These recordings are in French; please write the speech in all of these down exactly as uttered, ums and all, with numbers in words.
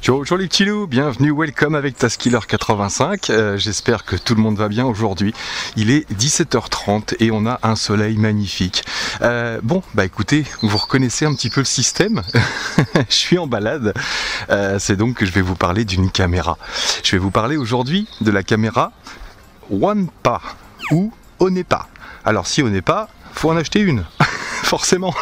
Ciao, ciao les petits loups, bienvenue, welcome avec Taskiller quatre-vingt-cinq, euh, j'espère que tout le monde va bien aujourd'hui. Il est dix-sept heures trente et on a un soleil magnifique. Euh, bon, bah écoutez, vous reconnaissez un petit peu le système. Je suis en balade, euh, c'est donc que je vais vous parler d'une caméra. Je vais vous parler aujourd'hui de la caméra OnePa ou Onepa. Alors si Onepa, faut en acheter une. Forcément.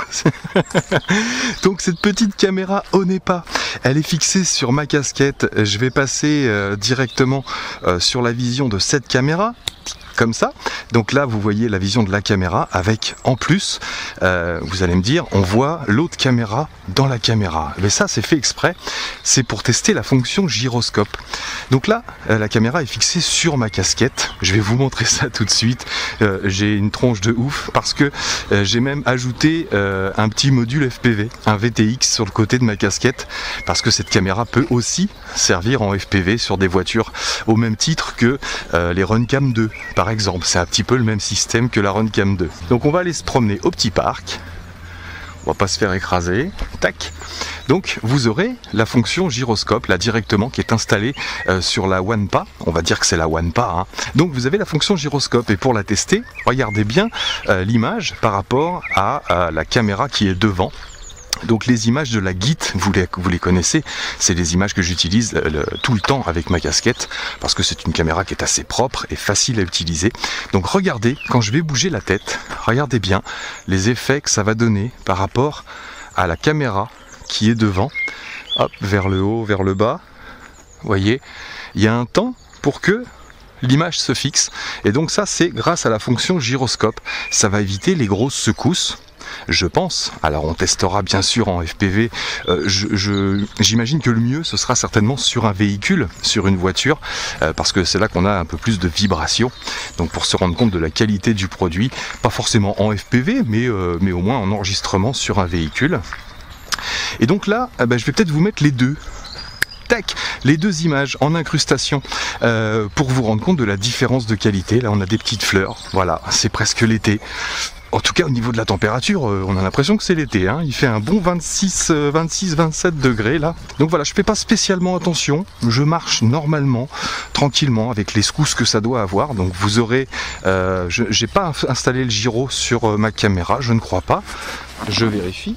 Donc cette petite caméra Onepa, elle est fixée sur ma casquette. Je vais passer euh, directement euh, sur la vision de cette caméra, comme ça. Donc là vous voyez la vision de la caméra avec en plus, euh, vous allez me dire, on voit l'autre caméra dans la caméra. Mais ça c'est fait exprès, c'est pour tester la fonction gyroscope. Donc là euh, la caméra est fixée sur ma casquette. Je vais vous montrer ça tout de suite. Euh, j'ai une tronche de ouf parce que euh, j'ai même ajouté euh, un petit module F P V, un V T X sur le côté de ma casquette, parce que cette caméra peut aussi servir en F P V sur des voitures au même titre que euh, les Runcam deux par exemple. C'est un petit peu le même système que la Runcam deux. Donc on va aller se promener au petit parc. On va pas se faire écraser. Tac. Donc vous aurez la fonction gyroscope là directement qui est installée euh, sur la OnePa. On va dire que c'est la OnePa. Hein. Donc vous avez la fonction gyroscope et pour la tester, regardez bien euh, l'image par rapport à, à la caméra qui est devant. Donc les images de la Git, vous les, vous les connaissez, c'est les images que j'utilise euh, tout le temps avec ma casquette, parce que c'est une caméra qui est assez propre et facile à utiliser. Donc regardez, quand je vais bouger la tête, regardez bien les effets que ça va donner par rapport à la caméra qui est devant. Hop, vers le haut, vers le bas, vous voyez, il y a un temps pour que l'image se fixe, et donc ça c'est grâce à la fonction gyroscope, ça va éviter les grosses secousses. Je pense, alors on testera bien sûr en F P V, euh, je, je, j'imagine que le mieux ce sera certainement sur un véhicule, sur une voiture, euh, parce que c'est là qu'on a un peu plus de vibrations, donc pour se rendre compte de la qualité du produit, pas forcément en F P V, mais, euh, mais au moins en enregistrement sur un véhicule. Et donc là, eh ben, je vais peut-être vous mettre les deux. Tac, les deux images en incrustation euh, pour vous rendre compte de la différence de qualité. Là on a des petites fleurs, voilà, c'est presque l'été. En tout cas au niveau de la température, euh, on a l'impression que c'est l'été, hein. Il fait un bon vingt-six, vingt-six, vingt-sept degrés là. Donc voilà, je fais pas spécialement attention, je marche normalement, tranquillement, avec les secousses que ça doit avoir. Donc vous aurez, euh, je j'ai pas installé le gyro sur euh, ma caméra, je ne crois pas. Je vérifie.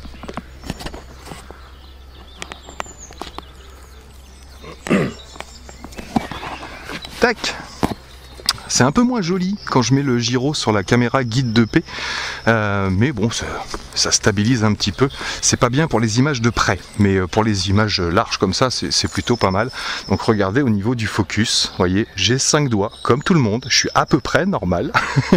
Tac. C'est un peu moins joli quand je mets le gyro sur la caméra Git deux P, euh, mais bon, ça, ça stabilise un petit peu. C'est pas bien pour les images de près, mais pour les images larges comme ça, c'est plutôt pas mal. Donc regardez au niveau du focus, vous voyez, j'ai cinq doigts, comme tout le monde, je suis à peu près normal.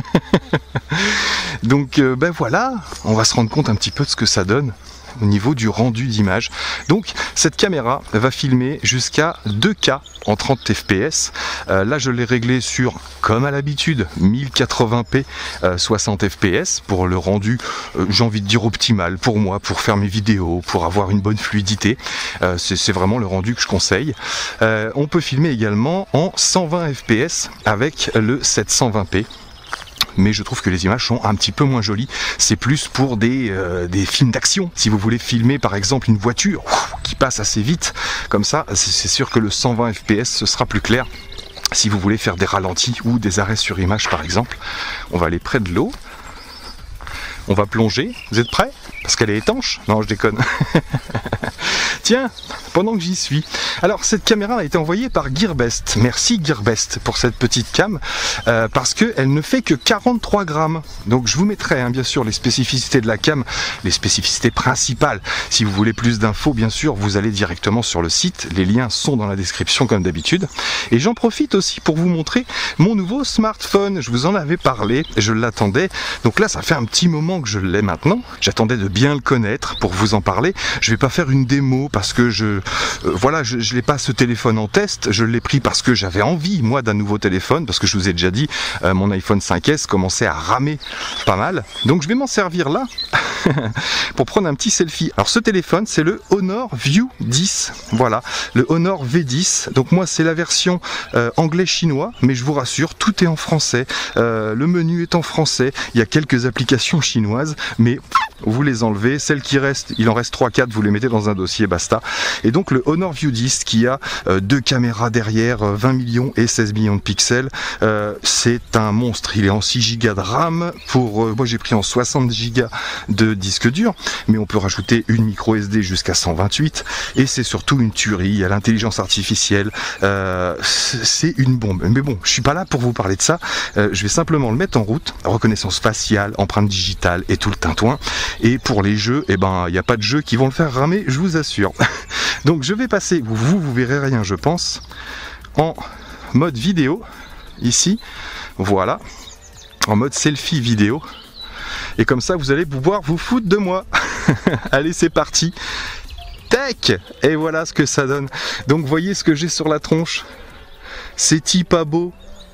Donc euh, ben voilà, on va se rendre compte un petit peu de ce que ça donne au niveau du rendu d'image. Donc cette caméra va filmer jusqu'à deux K en trente F P S. Euh, là je l'ai réglé sur, comme à l'habitude, mille quatre-vingts p euh, soixante F P S pour le rendu, euh, j'ai envie de dire optimal pour moi, pour faire mes vidéos, pour avoir une bonne fluidité. Euh, c'est vraiment le rendu que je conseille. Euh, on peut filmer également en cent vingt F P S avec le sept cent vingt p. Mais je trouve que les images sont un petit peu moins jolies. C'est plus pour des, euh, des films d'action. Si vous voulez filmer par exemple une voiture ouf, qui passe assez vite, comme ça, c'est sûr que le cent vingt F P S ce sera plus clair. Si vous voulez faire des ralentis ou des arrêts sur image par exemple, on va aller près de l'eau. On va plonger. Vous êtes prêts? Parce qu'elle est étanche? Non, je déconne. Tiens, pendant que j'y suis. Alors, cette caméra a été envoyée par Gearbest. Merci Gearbest pour cette petite cam, euh, parce qu'elle ne fait que quarante-trois grammes. Donc, je vous mettrai, hein, bien sûr, les spécificités de la cam, les spécificités principales. Si vous voulez plus d'infos, bien sûr, vous allez directement sur le site. Les liens sont dans la description, comme d'habitude. Et j'en profite aussi pour vous montrer mon nouveau smartphone. Je vous en avais parlé, je l'attendais. Donc là, ça fait un petit moment que je l'ai maintenant. J'attendais de bien le connaître pour vous en parler. Je vais pas faire une démo parce que je euh, voilà, je, je l'ai pas ce téléphone en test. Je l'ai pris parce que j'avais envie moi d'un nouveau téléphone, parce que je vous ai déjà dit euh, mon iPhone cinq S commençait à ramer pas mal. Donc je vais m'en servir là pour prendre un petit selfie. Alors ce téléphone, c'est le Honor View dix. Voilà, le Honor V dix. Donc moi c'est la version euh, anglais-chinois, mais je vous rassure, tout est en français. Euh, le menu est en français. Il y a quelques applications chinoises, mais vous les enlevez, celles qui restent, il en reste trois quatre, vous les mettez dans un dossier, basta. Et donc le Honor View dix qui a euh, deux caméras derrière, euh, vingt millions et seize millions de pixels, euh, c'est un monstre. Il est en six gigas de RAM, pour, euh, moi j'ai pris en soixante gigas de disque dur, mais on peut rajouter une micro S D jusqu'à cent vingt-huit, et c'est surtout une tuerie. Il y a l'intelligence artificielle, euh, c'est une bombe. Mais bon, je suis pas là pour vous parler de ça, euh, je vais simplement le mettre en route, reconnaissance faciale, empreinte digitale et tout le tintouin. Et pour les jeux, eh ben, il n'y a pas de jeux qui vont le faire ramer, je vous assure. Donc je vais passer, vous, vous verrez rien je pense, en mode vidéo, ici, voilà, en mode selfie vidéo. Et comme ça, vous allez pouvoir vous foutre de moi. Allez, c'est parti. Tac! Et voilà ce que ça donne. Donc voyez ce que j'ai sur la tronche. C'est-il pas beau?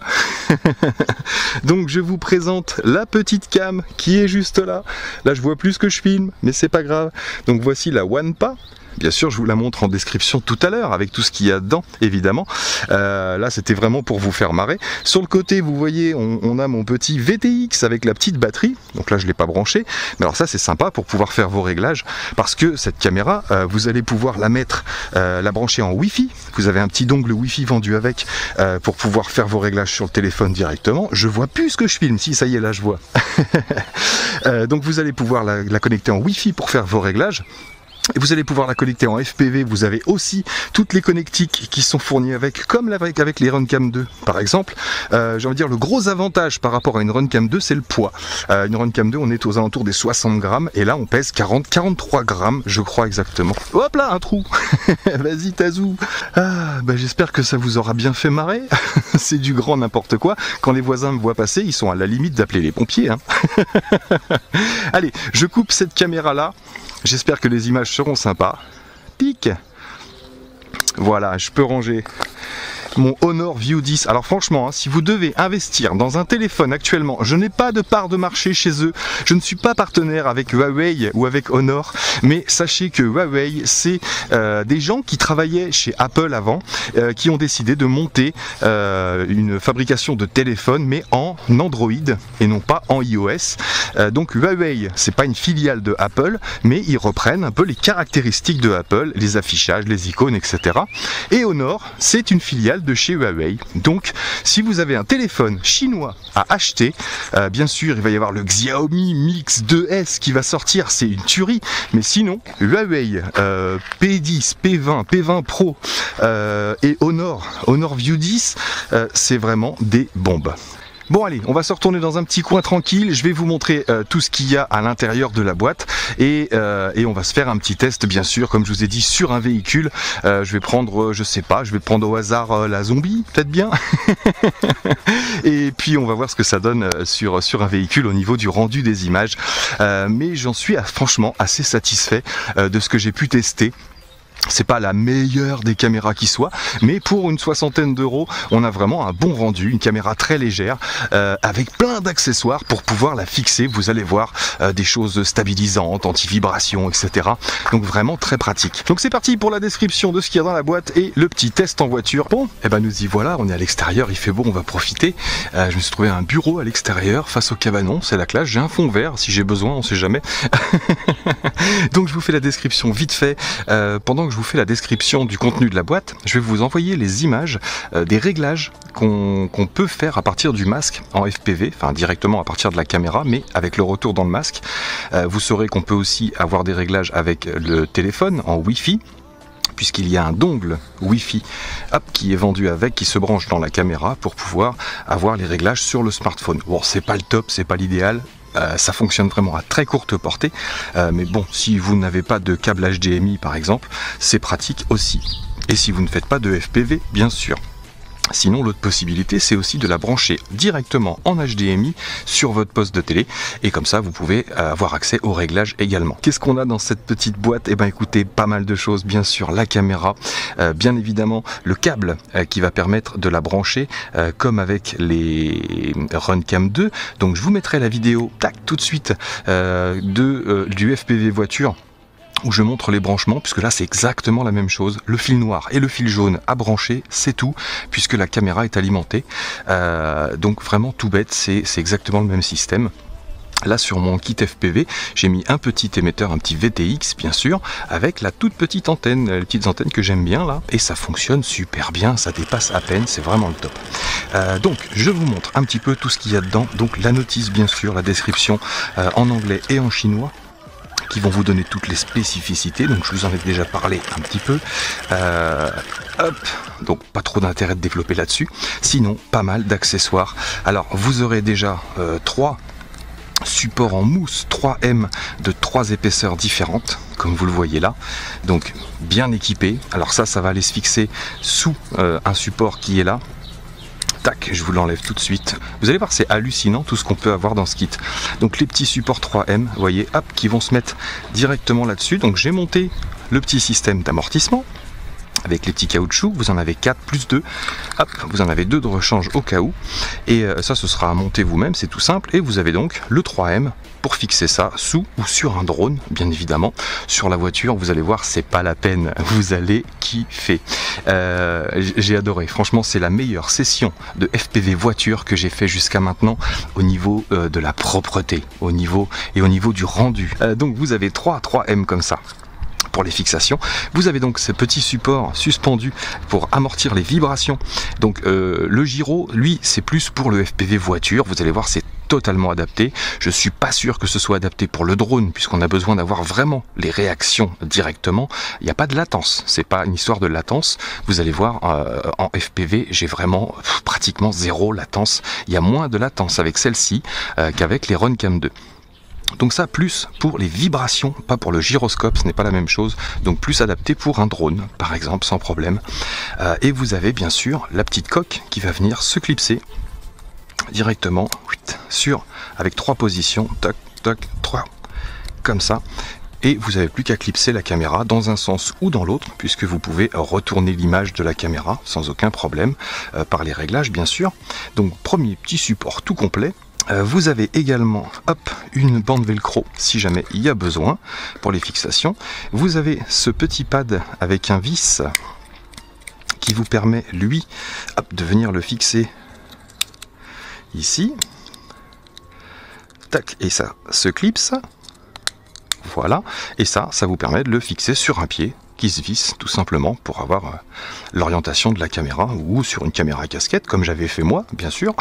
Donc je vous présente la petite cam qui est juste là. Là je vois plus ce que je filme, mais c'est pas grave. Donc voici la Wanpa. Bien sûr, je vous la montre en description tout à l'heure, avec tout ce qu'il y a dedans, évidemment. Euh, là, c'était vraiment pour vous faire marrer. Sur le côté, vous voyez, on, on a mon petit V T X avec la petite batterie. Donc là, je ne l'ai pas branché. Mais alors ça, c'est sympa pour pouvoir faire vos réglages. Parce que cette caméra, euh, vous allez pouvoir la mettre, euh, la brancher en Wi-Fi. Vous avez un petit dongle Wi-Fi vendu avec, euh, pour pouvoir faire vos réglages sur le téléphone directement. Je vois plus ce que je filme. Si, ça y est, là, je vois. euh, donc, vous allez pouvoir la, la connecter en Wi-Fi pour faire vos réglages. Et vous allez pouvoir la connecter en F P V. Vous avez aussi toutes les connectiques qui sont fournies avec, comme avec, avec les Runcam deux par exemple. Euh, j'ai envie de dire, le gros avantage par rapport à une Runcam deux, c'est le poids. Euh, une Runcam deux, on est aux alentours des soixante grammes, et là on pèse quarante, quarante-trois grammes, je crois exactement. Hop là, un trou. Vas-y Tazou. Ah, bah, j'espère que ça vous aura bien fait marrer. C'est du grand n'importe quoi. Quand les voisins me voient passer, ils sont à la limite d'appeler les pompiers, hein. Allez, je coupe cette caméra là. J'espère que les images seront sympas. Tic. Voilà, je peux ranger mon Honor View dix. Alors franchement, hein, si vous devez investir dans un téléphone actuellement, je n'ai pas de part de marché chez eux, je ne suis pas partenaire avec Huawei ou avec Honor, mais sachez que Huawei, c'est euh, des gens qui travaillaient chez Apple avant, euh, qui ont décidé de monter euh, une fabrication de téléphones, mais en Android et non pas en iOS. Euh, donc Huawei, c'est pas une filiale de Apple, mais ils reprennent un peu les caractéristiques de Apple, les affichages, les icônes, et cetera. Et Honor, c'est une filiale de chez Huawei. Donc si vous avez un téléphone chinois à acheter, euh, bien sûr il va y avoir le Xiaomi Mix deux S qui va sortir, c'est une tuerie, mais sinon Huawei euh, P dix, P vingt, P vingt Pro euh, et Honor, Honor View dix, euh, c'est vraiment des bombes. Bon allez, on va se retourner dans un petit coin tranquille, je vais vous montrer euh, tout ce qu'il y a à l'intérieur de la boîte et, euh, et on va se faire un petit test bien sûr, comme je vous ai dit, sur un véhicule. Euh, je vais prendre, euh, je sais pas, je vais prendre au hasard euh, la Zombie, peut-être bien. Et puis on va voir ce que ça donne euh, sur, sur un véhicule au niveau du rendu des images. Euh, mais j'en suis à, franchement assez satisfait euh, de ce que j'ai pu tester. C'est pas la meilleure des caméras qui soit, mais pour une soixantaine d'euros, on a vraiment un bon rendu, une caméra très légère, euh, avec plein d'accessoires pour pouvoir la fixer. Vous allez voir euh, des choses stabilisantes, anti-vibration, et cetera. Donc vraiment très pratique. Donc c'est parti pour la description de ce qu'il y a dans la boîte et le petit test en voiture. Bon, et ben nous y voilà, on est à l'extérieur, il fait beau, on va profiter. Euh, je me suis trouvé un bureau à l'extérieur, face au cabanon, c'est la classe. J'ai un fond vert si j'ai besoin, on sait jamais. Donc je vous fais la description vite fait. Euh, pendant que je vous fais la description du contenu de la boîte, je vais vous envoyer les images euh, des réglages qu'on qu'on peut faire à partir du masque en F P V, enfin directement à partir de la caméra, mais avec le retour dans le masque. Euh, vous saurez qu'on peut aussi avoir des réglages avec le téléphone en Wi-Fi, puisqu'il y a un dongle Wi-Fi hop, qui est vendu avec, qui se branche dans la caméra pour pouvoir avoir les réglages sur le smartphone. Bon, c'est pas le top, c'est pas l'idéal. Euh, ça fonctionne vraiment à très courte portée, euh, mais bon, si vous n'avez pas de câble H D M I par exemple, c'est pratique aussi. Et si vous ne faites pas de F P V, bien sûr. Sinon, l'autre possibilité, c'est aussi de la brancher directement en H D M I sur votre poste de télé, et comme ça, vous pouvez avoir accès aux réglages également. Qu'est-ce qu'on a dans cette petite boîte? Eh bien, écoutez, pas mal de choses. Bien sûr, la caméra, euh, bien évidemment, le câble euh, qui va permettre de la brancher, euh, comme avec les Runcam deux. Donc, je vous mettrai la vidéo, tac, tout de suite, euh, de, euh, du F P V voiture, où je montre les branchements, puisque là c'est exactement la même chose, le fil noir et le fil jaune à brancher, c'est tout, puisque la caméra est alimentée, euh, donc vraiment tout bête, c'est exactement le même système. Là sur mon kit F P V, j'ai mis un petit émetteur, un petit V T X bien sûr, avec la toute petite antenne, les petites antennes que j'aime bien là, et ça fonctionne super bien, ça dépasse à peine, c'est vraiment le top. Euh, donc je vous montre un petit peu tout ce qu'il y a dedans, donc la notice bien sûr, la description euh, en anglais et en chinois, qui vont vous donner toutes les spécificités, donc je vous en ai déjà parlé un petit peu. Euh, hop, donc pas trop d'intérêt de développer là-dessus, sinon pas mal d'accessoires. Alors vous aurez déjà euh, trois support en mousse trois M de trois épaisseurs différentes, comme vous le voyez là, donc bien équipé. Alors ça, ça va aller se fixer sous euh, un support qui est là. Tac, je vous l'enlève tout de suite. Vous allez voir, c'est hallucinant tout ce qu'on peut avoir dans ce kit. Donc les petits supports trois M, vous voyez, hop, qui vont se mettre directement là-dessus. Donc j'ai monté le petit système d'amortissement avec les petits caoutchoucs, vous en avez quatre plus deux, hop, vous en avez deux de rechange au cas où, et euh, ça ce sera à monter vous-même, c'est tout simple, et vous avez donc le trois M pour fixer ça sous ou sur un drone, bien évidemment. Sur la voiture, vous allez voir, c'est pas la peine, vous allez kiffer. Euh, j'ai adoré, franchement c'est la meilleure session de F P V voiture que j'ai fait jusqu'à maintenant au niveau euh, de la propreté, au niveau et au niveau du rendu. Euh, donc vous avez trois trois M comme ça pour les fixations. Vous avez donc ce petit support suspendu pour amortir les vibrations. Donc euh, le gyro, lui, c'est plus pour le F P V voiture. Vous allez voir, c'est totalement adapté. Je suis pas sûr que ce soit adapté pour le drone, puisqu'on a besoin d'avoir vraiment les réactions directement. Il n'y a pas de latence, c'est pas une histoire de latence. Vous allez voir, euh, en F P V, j'ai vraiment pff, pratiquement zéro latence. Il y a moins de latence avec celle-ci euh, qu'avec les Runcam deux. Donc ça, plus pour les vibrations, pas pour le gyroscope, ce n'est pas la même chose. Donc plus adapté pour un drone, par exemple, sans problème. Euh, et vous avez bien sûr la petite coque qui va venir se clipser directement sur, avec trois positions, toc, toc, trois, comme ça. Et vous n'avez plus qu'à clipser la caméra dans un sens ou dans l'autre, puisque vous pouvez retourner l'image de la caméra sans aucun problème, euh, par les réglages bien sûr. Donc premier petit support tout complet. Euh, vous avez également hop, une bande velcro si jamais il y a besoin pour les fixations. Vous avez ce petit pad avec un vis qui vous permet lui hop, de venir le fixer ici. Tac, et ça se clipse. Voilà, et ça, ça vous permet de le fixer sur un pied qui se visse tout simplement pour avoir euh, l'orientation de la caméra, ou sur une caméra casquette comme j'avais fait moi bien sûr.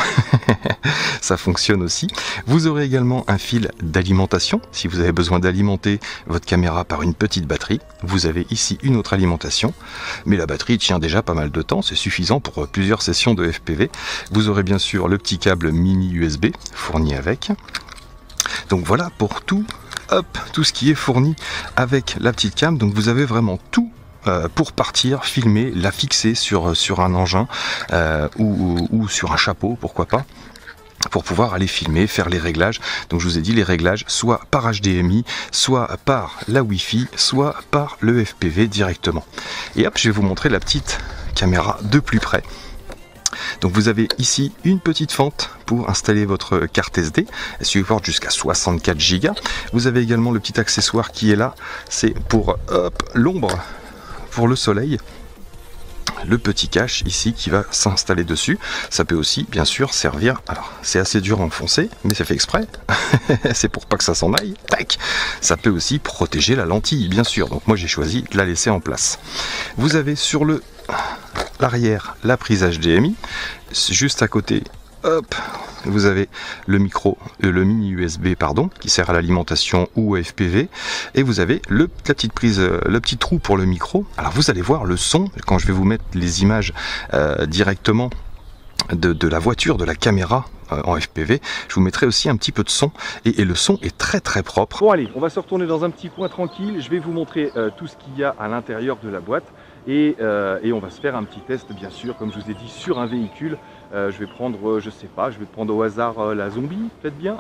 Ça fonctionne aussi. Vous aurez également un fil d'alimentation si vous avez besoin d'alimenter votre caméra par une petite batterie. Vous avez ici une autre alimentation, mais la batterie tient déjà pas mal de temps, c'est suffisant pour plusieurs sessions de F P V. Vous aurez bien sûr le petit câble mini U S B fourni avec. Donc voilà pour tout. Hop, tout ce qui est fourni avec la petite cam. Donc vous avez vraiment tout euh, pour partir, filmer, la fixer sur, sur un engin euh, ou, ou, ou sur un chapeau, pourquoi pas, pour pouvoir aller filmer, faire les réglages. Donc je vous ai dit les réglages soit par H D M I, soit par la Wi-Fi, soit par le F P V directement. Et hop, je vais vous montrer la petite caméra de plus près. Donc vous avez ici une petite fente pour installer votre carte S D, elle supporte jusqu'à soixante-quatre gigas. Vous avez également le petit accessoire qui est là, c'est pour l'ombre, pour le soleil. Le petit cache ici qui va s'installer dessus. Ça peut aussi bien sûr servir, alors c'est assez dur à enfoncer mais c'est fait exprès, c'est pour pas que ça s'en aille. Tac. Ça peut aussi protéger la lentille bien sûr, donc moi j'ai choisi de la laisser en place. Vous avez sur le l'arrière la prise H D M I, juste à côté, hop, vous avez le micro, le mini U S B pardon, qui sert à l'alimentation ou à F P V, et vous avez le, la petite prise, le petit trou pour le micro. Alors vous allez voir le son, quand je vais vous mettre les images euh, directement de, de la voiture, de la caméra euh, en F P V, je vous mettrai aussi un petit peu de son, et, et le son est très très propre. Bon allez, on va se retourner dans un petit coin tranquille, je vais vous montrer euh, tout ce qu'il y a à l'intérieur de la boîte. Et, euh, et on va se faire un petit test bien sûr, comme je vous ai dit, sur un véhicule. Euh, je vais prendre, euh, je sais pas, je vais prendre au hasard euh, la zombie, faites bien.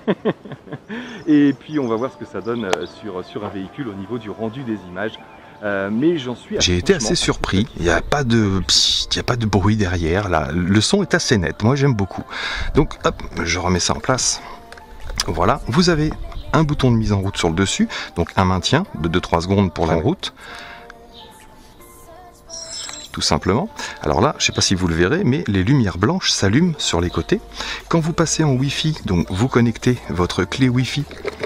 Et puis on va voir ce que ça donne euh, sur, sur un véhicule au niveau du rendu des images. Euh, mais j'en suis. J'ai été assez surpris, il n'y a pas de il n'y a pas de bruit derrière, là. Le son est assez net, moi j'aime beaucoup. Donc hop, je remets ça en place. Voilà, vous avez un bouton de mise en route sur le dessus, donc un maintien de deux trois secondes pour la route. tout simplement. Alors là, je ne sais pas si vous le verrez, mais les lumières blanches s'allument sur les côtés. Quand vous passez en Wi-Fi, donc vous connectez votre clé Wi-Fi.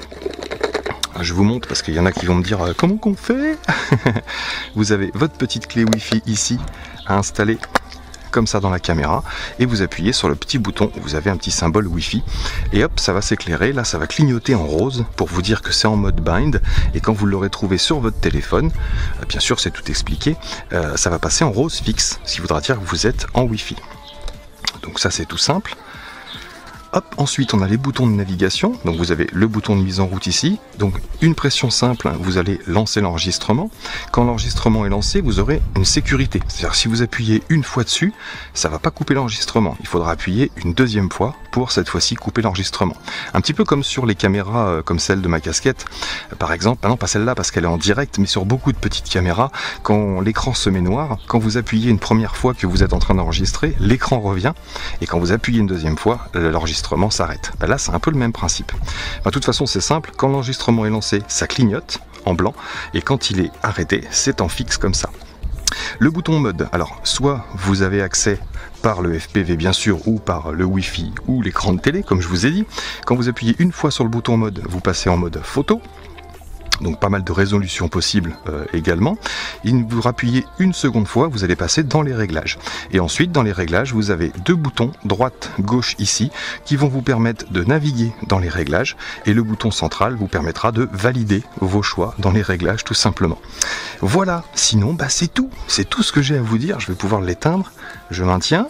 Je vous montre parce qu'il y en a qui vont me dire euh, comment qu'on fait. Vous avez votre petite clé Wi-Fi ici à installer comme ça dans la caméra et vous appuyez sur le petit bouton, vous avez un petit symbole Wi-Fi et hop, ça va s'éclairer, là ça va clignoter en rose pour vous dire que c'est en mode bind et quand vous l'aurez trouvé sur votre téléphone, euh, bien sûr c'est tout expliqué, euh, ça va passer en rose fixe, ce qui voudra dire que vous êtes en Wi-Fi. Donc ça c'est tout simple. Hop, ensuite on a les boutons de navigation, donc vous avez le bouton de mise en route ici, donc une pression simple, vous allez lancer l'enregistrement. Quand l'enregistrement est lancé, vous aurez une sécurité, c'est-à-dire si vous appuyez une fois dessus, ça ne va pas couper l'enregistrement, il faudra appuyer une deuxième fois pour cette fois-ci couper l'enregistrement. Un petit peu comme sur les caméras euh, comme celle de ma casquette, par exemple, ah non pas celle-là parce qu'elle est en direct, mais sur beaucoup de petites caméras, quand l'écran se met noir, quand vous appuyez une première fois que vous êtes en train d'enregistrer, l'écran revient, et quand vous appuyez une deuxième fois, l'enregistrement s'arrête. Ben là c'est un peu le même principe. Ben, de toute façon c'est simple, quand l'enregistrement est lancé ça clignote en blanc et quand il est arrêté c'est en fixe comme ça. Le bouton mode, alors soit vous avez accès par le F P V bien sûr ou par le Wi-Fi ou l'écran de télé comme je vous ai dit. Quand vous appuyez une fois sur le bouton mode vous passez en mode photo. Donc pas mal de résolution possible euh, également. Et vous rappuyez une seconde fois, vous allez passer dans les réglages. Et ensuite dans les réglages, vous avez deux boutons, droite, gauche ici, qui vont vous permettre de naviguer dans les réglages. Et le bouton central vous permettra de valider vos choix dans les réglages tout simplement. Voilà, sinon bah, c'est tout. C'est tout ce que j'ai à vous dire. Je vais pouvoir l'éteindre. Je maintiens.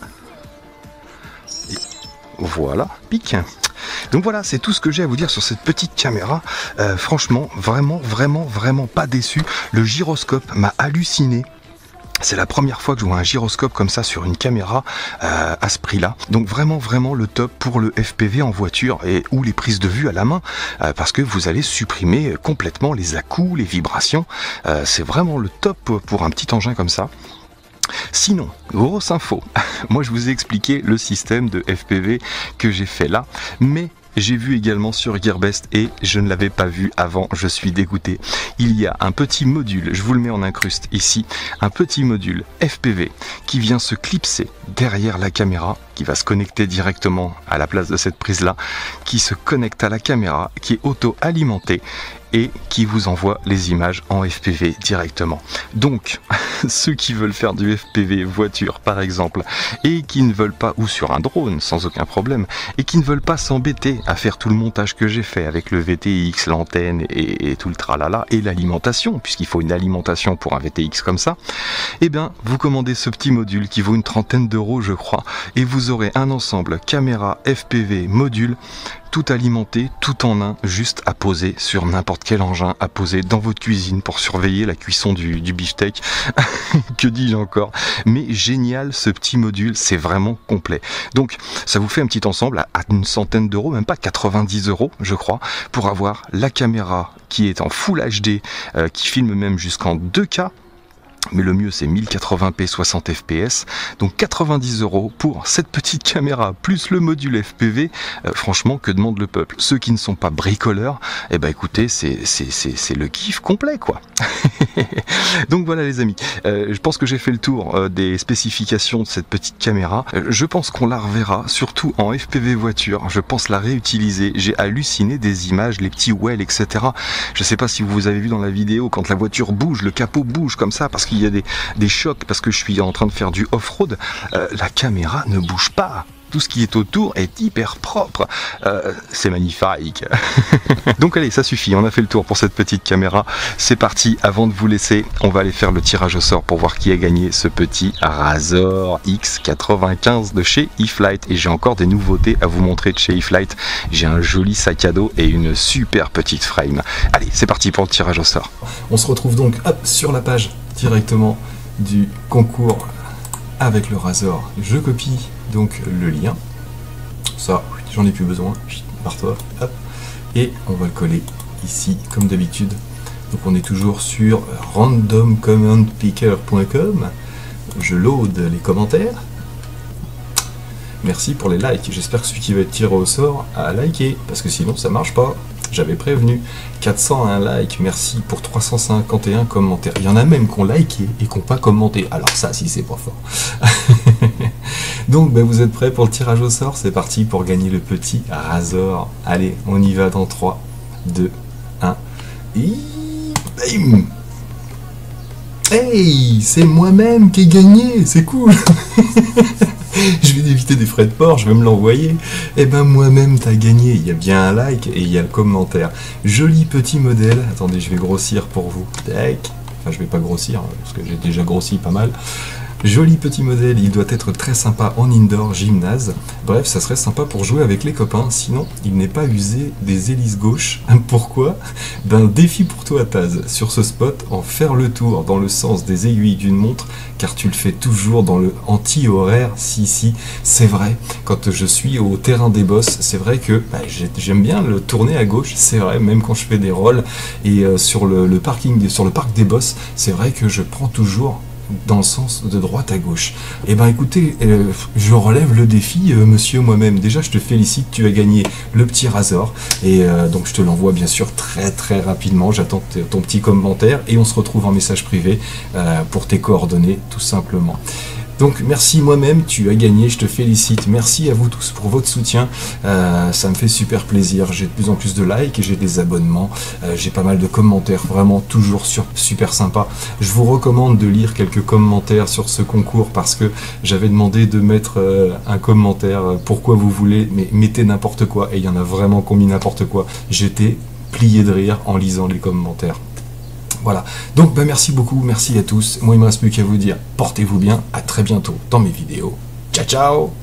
Et voilà, pique. Donc voilà, c'est tout ce que j'ai à vous dire sur cette petite caméra. Euh, franchement, vraiment, vraiment, vraiment pas déçu. Le gyroscope m'a halluciné. C'est la première fois que je vois un gyroscope comme ça sur une caméra euh, à ce prix-là. Donc vraiment, vraiment le top pour le F P V en voiture et ou les prises de vue à la main euh, parce que vous allez supprimer complètement les à-coups, les vibrations. Euh, c'est vraiment le top pour un petit engin comme ça. Sinon, grosse info, moi je vous ai expliqué le système de F P V que j'ai fait là, mais j'ai vu également sur Gearbest et je ne l'avais pas vu avant, je suis dégoûté. Il y a un petit module, je vous le mets en incruste ici, un petit module F P V qui vient se clipser derrière la caméra, qui va se connecter directement à la place de cette prise là, qui se connecte à la caméra, qui est auto-alimenté et qui vous envoie les images en F P V directement. Donc, ceux qui veulent faire du F P V voiture par exemple, et qui ne veulent pas, ou sur un drone sans aucun problème, et qui ne veulent pas s'embêter à faire tout le montage que j'ai fait avec le V T X, l'antenne et, et tout le tralala, et l'alimentation, puisqu'il faut une alimentation pour un V T X comme ça, et eh bien vous commandez ce petit module qui vaut une trentaine d'euros je crois, et vous aurez un ensemble caméra, F P V, module, tout alimenté, tout en un, juste à poser sur n'importe quel engin, à poser dans votre cuisine pour surveiller la cuisson du, du beefsteak. Que dis-je encore? Mais génial ce petit module, c'est vraiment complet. Donc ça vous fait un petit ensemble à, à une centaine d'euros, même pas quatre-vingt-dix euros je crois, pour avoir la caméra qui est en Full H D, euh, qui filme même jusqu'en deux K. Mais le mieux c'est mille quatre-vingts p soixante F P S, donc quatre-vingt-dix euros pour cette petite caméra plus le module F P V. Euh, franchement, que demande le peuple? Ceux qui ne sont pas bricoleurs, eh ben écoutez, c'est c'est le kiff complet quoi. Donc voilà les amis, euh, je pense que j'ai fait le tour euh, des spécifications de cette petite caméra. Euh, je pense qu'on la reverra surtout en F P V voiture, je pense la réutiliser. J'ai halluciné des images, les petits wells, et cetera. Je sais pas si vous avez vu dans la vidéo quand la voiture bouge, le capot bouge comme ça parce que il y a des, des chocs parce que je suis en train de faire du off-road, euh, la caméra ne bouge pas. Tout ce qui est autour est hyper propre. Euh, c'est magnifique. Donc allez, ça suffit. On a fait le tour pour cette petite caméra. C'est parti. Avant de vous laisser, on va aller faire le tirage au sort pour voir qui a gagné ce petit Razor X quatre-vingt-quinze de chez E-Flite. Et j'ai encore des nouveautés à vous montrer de chez E-Flite. J'ai un joli sac à dos et une super petite frame. Allez, c'est parti pour le tirage au sort. On se retrouve donc hop, sur la page directement du concours avec le Razor. Je copie donc le lien, ça j'en ai plus besoin, barre-toi, hop, et on va le coller ici comme d'habitude. Donc on est toujours sur random comment picker point com. Je load les commentaires. Merci pour les likes, j'espère que celui qui va être tiré au sort a liké, parce que sinon ça marche pas. j'avais prévenu. quatre cent un likes, merci pour trois cent cinquante et un commentaires. Il y en a même qui ont liké et qui n'ont pas commenté. Alors ça, si c'est pas fort. Donc ben, vous êtes prêts pour le tirage au sort? C'est parti pour gagner le petit Razor. Allez, on y va dans trois, deux, un. Et... bam! Hey, c'est moi-même qui ai gagné, c'est cool. Je vais éviter des frais de port, je vais me l'envoyer. Eh ben moi-même t'as gagné, il y a bien un like et il y a le commentaire. Joli petit modèle, attendez je vais grossir pour vous. Tac. Enfin je vais pas grossir, parce que j'ai déjà grossi pas mal. Joli petit modèle, il doit être très sympa en indoor, gymnase. Bref, ça serait sympa pour jouer avec les copains, sinon il n'est pas usé des hélices gauche. Pourquoi? Ben défi pour toi Taz, sur ce spot, en faire le tour dans le sens des aiguilles d'une montre, car tu le fais toujours dans le anti-horaire. Si, si, c'est vrai, quand je suis au terrain des bosses, c'est vrai que ben, j'aime bien le tourner à gauche, c'est vrai, même quand je fais des rolls, et euh, sur le, le parking, sur le parc des bosses, c'est vrai que je prends toujours dans le sens de droite à gauche. Et ben écoutez, euh, je relève le défi, euh, monsieur, moi-même. Déjà, je te félicite, tu as gagné le petit Razor. Et euh, donc, je te l'envoie bien sûr très très rapidement. J'attends ton petit commentaire et on se retrouve en message privé euh, pour tes coordonnées, tout simplement. Donc merci moi-même, tu as gagné, je te félicite. Merci à vous tous pour votre soutien, euh, ça me fait super plaisir. J'ai de plus en plus de likes et j'ai des abonnements, euh, j'ai pas mal de commentaires, vraiment toujours sur, super sympa. Je vous recommande de lire quelques commentaires sur ce concours parce que j'avais demandé de mettre euh, un commentaire, euh, pourquoi vous voulez, mais mettez n'importe quoi, et il y en a vraiment qui ont mis n'importe quoi. J'étais plié de rire en lisant les commentaires. Voilà, donc bah, merci beaucoup, merci à tous. Moi il me reste plus qu'à vous dire, portez-vous bien, à très bientôt dans mes vidéos. Ciao ciao.